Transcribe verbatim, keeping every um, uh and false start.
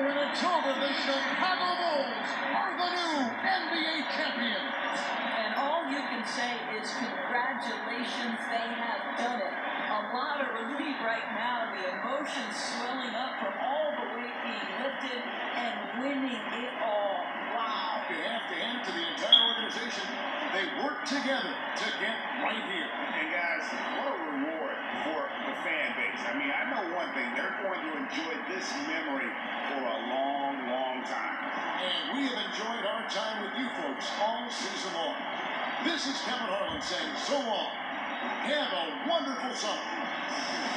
in October, the Chicago Bulls are the new N B A champions. And all you can say is congratulations, they have done it. A lot of relief right now, the emotions swelling up from all the weight being lifted and winning it all. Wow. You have to hand it to the entire organization. They work together to get right here. And guys, what a reward for the fan base. I mean, I know one thing. They're going to enjoy this memory for a long, long time. And we have enjoyed our time with you folks all season long. This is Kevin Harlan saying so long. Have a wonderful summer.